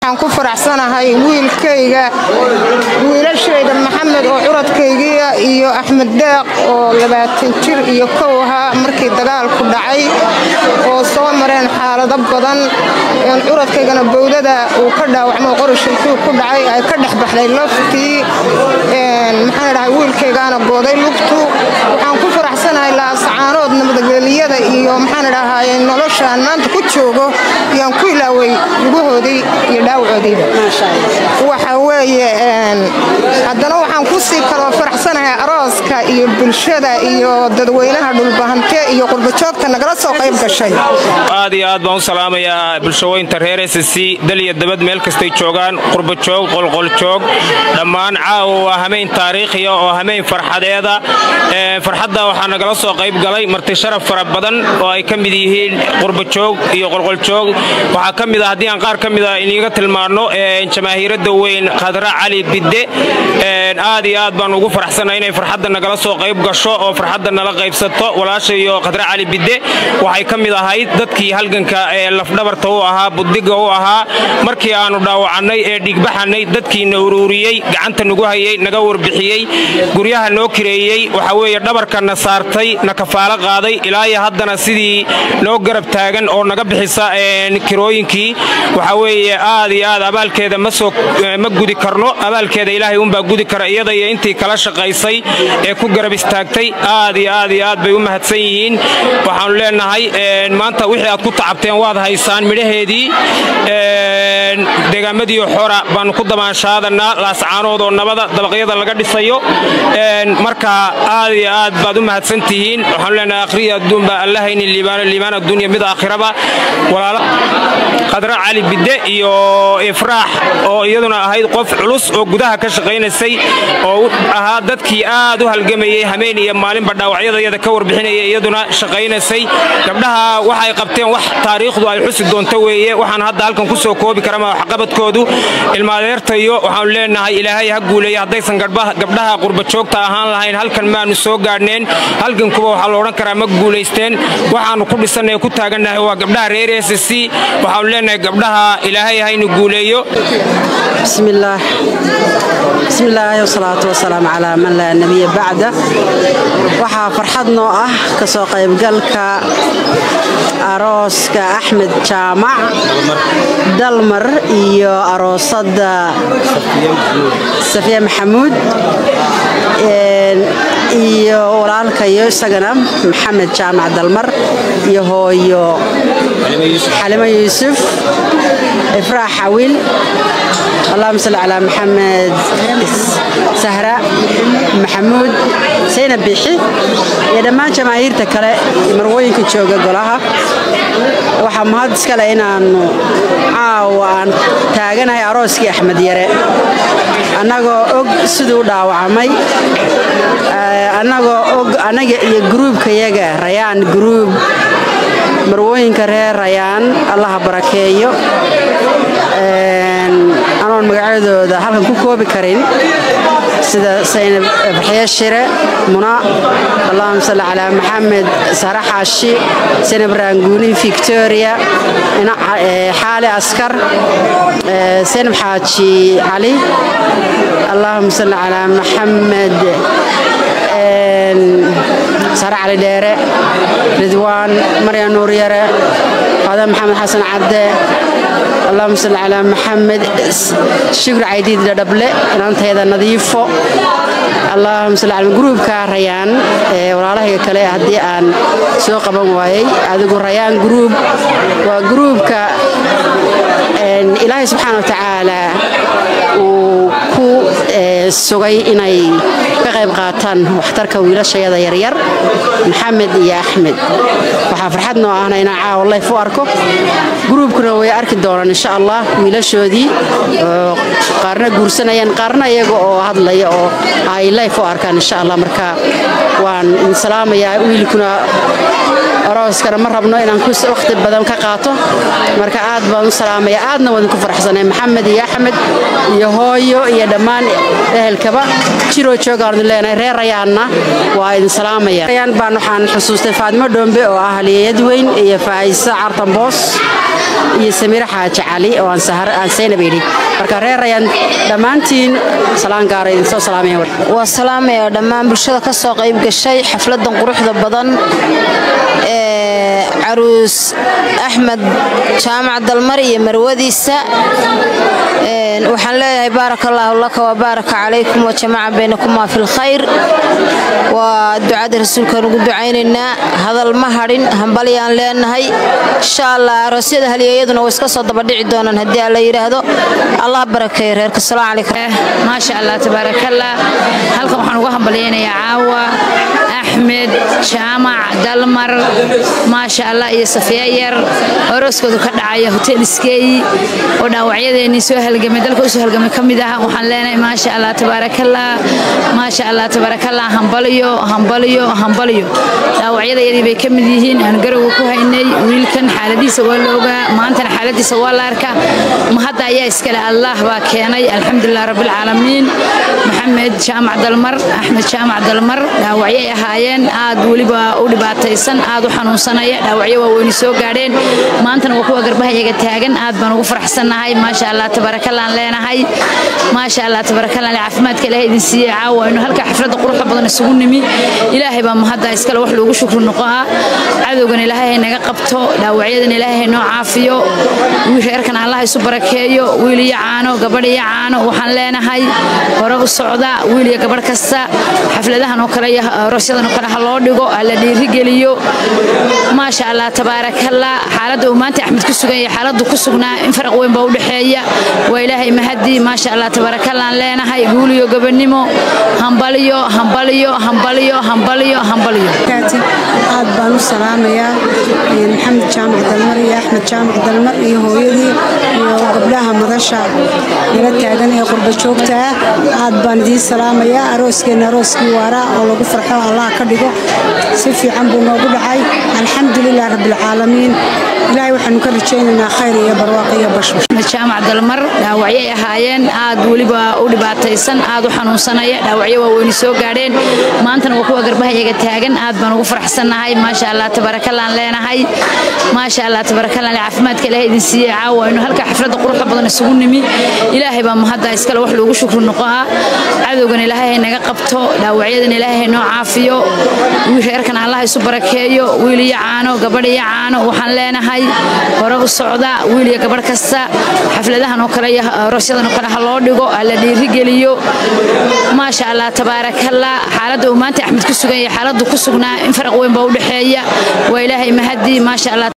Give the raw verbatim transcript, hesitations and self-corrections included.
waxaan ku faraxsanahay wiilkayga wiilashayda maxamed oo curadkaygiya iyo axmed deeq oo labaatan jir iyo kow ahaa markii dagaalku dhacay oo soo mareen xaalado badan curadkaygana bowdada uu ka dhaawacmo qorashilkii ku dhacay ay ka dhex baxday laftii maxaan dhahay wiilkaygaana gooday lugtu waxaan ku faraxsanahay laasacaanood nabadgelyada iyo maxaan dhahay noloshaan maanta ku joogo yaan ku ilaaway lugahoodii iyo dhaawacoodiiba waxa weeye haddana waxaan ku sii kaloo faraxsanahay arooska iyo bulshada iyo dadweynaha dhulbahante iyo qurbajoogta nagala soo qayb gashay aad iyo aad baan u salaamayaa bulshaweynta reer S C daliya dabad meel kastay joogaan qurbajoog qolqoljoog dhammaan caawa waa hameen taariikhiya oo hameen farxadeeda farxadda waxaa nagala soo qayb galay marti sharaf fara badan oo ay ka mid yihiin qurbajoog iyo qolqoljoog waxaa ka mid ah haddii aan qaar ka mid ah iniga tilmaano jamaahiirada weyn Khadra Cali Bidde aad iyo aad baan ugu faraxsanahay inay farxadda nagala soo qayb gasho oo farxadda nala qaybsato walaashay iyo Khadra Cali Bidde waxay ka mid ahayd dadkii halganka ee lafdhabarta u ahaa budiga u ahaa markii aanu dhaawacanay ee dhigbaxanay dadkii na ururiyay gacanta nagu hayay naga warbixiyay guryaha noo kireeyay waxa weeye dhabarkana saartay na kafaalo qaaday ilaa iyo haddana sidii noo garab taagan oo naga bixisa kirooyinkii waxa weeye aad iyo aad abaalkeeda ma soo ma gudi karno abaalkeeda ilaahay uun baa gudi kara iyada iyo intii kala shaqaysay ee ku garab istaagtay aad iyo aad iyo aad bay u mahadsan yihiin waxaan leenahay maanta wixii aad ku tacabteen waad haysaan midhaheedii deegaamadii xora baan ku damaanshaadana laasacaanood oo nabada dabaqyada laga dhisayo marka aad iyo aad baad u mahadsan tihiin waxaan leenahay akhriya adduunba allahayni liibaan liibaan adduunya mid aakhiraba walaala Khadra Cali Bidde iyo Ifraax oo iyaduna ahayd qof culus oo gudaha ka shaqeynaysay oo ahaa dadkii aad u halgamayay hameen iyo maalinba dhaawacyada ka warbixinayay iyaduna shaqeynaysay gabdhaha waxay qabteen wax taariikhdu ay xusi doonto weeye waxaan hadda halkan ku soo koobi karaa waxqabadkoodu ilmaadeertayo waxaan leenahay ilaahay ha guuleeyo haddaysan gabdhaha qurbajoogta ahaan lahayn halkan maanu soo gaadhneen halkan kuba waxaa la odhan karaa ma guulaysteen waxaanu ku dhisanay ku taaganahay waa gabdhaha reer S C waxaan leenahay gabdhaha ilaahay haynu guuleeyo bismillaah bismillaah wa salaatu wa salaam ala man la nabiy ba'da waxa farxad noo ah ka soo qaybgalka arooska Axmed Jaamac Dalmar iyo aroosada Safiya Maxamuud iyo walaalkayo isagana Maxamed Jaamac Dalmar iyo hooyo Xalima Yuusuf Ifraax Xawil اللهم صل على محمد سهراء محمود سينب بيحي يا دمان جماهيرتا كله marwooyinka jooga golaha waxa mahad iska leh inaan caawaan taaganahay arooskii Axmed Yare anagoo og sidoo dhaawacmay anagoo og anaga iyo groupka yaga Rayaan group marwooyinka reer Rayaan Allah barakeeyo أنا المقعد ده هل كن كوبي كرين سيد سين بحياة شراء منا اللهم صل على محمد صراحة الشيء سين برانجوني فيكتوريا هنا حالة عسكر سين بحاجي علي اللهم صل على محمد سارة علي ديرة رضوان مريم نور يرى هذا محمد حسن عبده اللهم صل على محمد شكر عيديد دبله أنت هذا نظيفه اللهم صل على جروب كريان والله كله هدي عن سوق بمواي هذا ريان جروب وجروب ك إلهي سبحانه وتعالى وكو سوي إني بغيب قاتن واحترك ويلا شيء هذا يرير محمد يا أحمد وحفرحتنا أنا هنا عا والله فواركو جروب كنا ويارك الدوران إن شاء الله ويلا شو دي قارنا جورسنا ين قارنا يجو هذا لا يجو هاي لا فواركان إن شاء الله مركا وان سلام يا ويل كنا أراس كنا مرة بنا إن كوس وقت بدم كقاطه مركا عاد بان سلام يا عادنا ونكون فرحنا محمد يا أحمد يا هايو يا دمان أهل كبا شيرو شجار لنا رير ريانا وإن سلام يا ريان بانو حان حسوس فاطمة دومبي وأهل يدوين يا فايسة عرطان بوس iyo Samiir Xaaji Cali oo aan sahar aan Seynabeeli marka reerayaan dhamaantiin salaan gaar ah soo salaamay waa salaamay dhamaan bulshada ka soo qayb gashay xafladan quruxda badan ee Aruus Axmed Jaamac Dalmar iyo marwadiisa ee waxaan leeyahay barakallahu laka wa baraka calaykum wa jamaa baynakum fil khayr wa ducada rasuulka ugu ducaynayna hadal ma harin hambaliyaan leenahay insha Allah aroosyada haliyaduna way iska soo daba dhici doonaan hadii la yiraahdo Allah barakeeyo reerka salaamu alaykum ma sha Allah tabarakallah halkan waxaan ugu hambaliyaynayaa caawa Axmed Jaamac Dalmar ma sha Allah iyo Safiya yar arooskoodu ka dhacay hotel Iskay oo dhaawacyadeenii soo halgamay dalka soo halgamay kamid ah waxaan leenahay ma sha Allah tabarakallah ma sha Allah tabarakallah hambaliyo hambaliyo hambaliyo dhaawacyadeenii bay kamid yihiin aan garow ku haynay wiilkan xaaladiisa waa looga maanta xaaladiisa waa la arkaa ma hadda ayaa iska la Allah baa keenay alxamdulillah rabbil caalamiin Maxamed Jaamac Dalmar Axmed Jaamac Dalmar dhaawacyo ahaayeen aad waliba u dhibaataysan aad u xanuunsanaya dhaawacyo waaweyn soo gaadheen maantana waa kuwa garbahayaga taagan aad baan ugu faraxsanahay ma sha Allah tabarakallah leenahay ma sha Allah tabarakallah caafimaadka Ilaahay idin siiyay caawa inuu halka xaflada quruxda badan isugu nimi Ilaahay baa ma hadda iska wax loogu shukr noqoa cadowgan Ilaahay naga qabto dhaawacyadan Ilaahay noo caafiyo reerkan Allah isu barakeeyo wiil iyo caano gabadh iyo caano waxaan leenahay hore u socda wiil iyo gabadh kasta xafladahan oo kale aroosyada oo kale loo dhigo alla dhiiri geliyo ma sha Allah tabarakallah xaaladda uu maanta Axmed ku sugan yahay xaaladdu ku sugnaa in farq weyn baa u dhaxeeya waa Ilaahay mahadi ma sha Allah tabarakallah leenahay wiil iyo gabadhnimo hambaliyo hambaliyo hambaliyo hambaliyo hambaliyo aad baan u salaamayaa Maxamed Jaamac Dalmar iyo Axmed Jaamac Dalmar iyo hooyadii iyo gabdhaha madasha ila taagan ee qurba joogta aad baan idin salaamayaa arooskeena arooskii waara oo lagu farxo Allah ka dhigo si fiican buu noogu dhacay alxamdulillah rabbil caalamiin Ilaahay waxaan ka rajaynaynaa khayr iyo barwaaqo iyo bashbash Jaamac Dalmar dhaawacyo ahaayeen aad waliba u dhibaataysan aad u xanuunsanaya dhaawacyo waaweyn soo gaadheen maantana waa kuwa garbahayaga taagan aad baan ugu faraxsanahay ma sha Allah tabarakallah leenahay ma sha Allah tabarakallah caafimaadka Ilaahay idin siiyay caawa inuu halka xaflada quruxda badan isugu nimi Ilaahay baa ma hadda iska wax loogu shukr noqoa cadowgan Ilaahay naga qabto dhaawacyadan Ilaahay noo caafiyo reerkan Allah isu barakeeyo wiil iyo caano gabadh iyo caano waxaan leenahay hore u socda wiil iyo gabadh kasta xafladahan oo kale aroosyada oo kale loo dhigo alla dhiiri geliyo ma sha Allah tabarakallah xaaladda uu maanta Axmed ku sugan yahay xaaladdu ku sugnaa in farq weyn baa u dhaxeeya waa Ilaahay mahadi ma sha Allah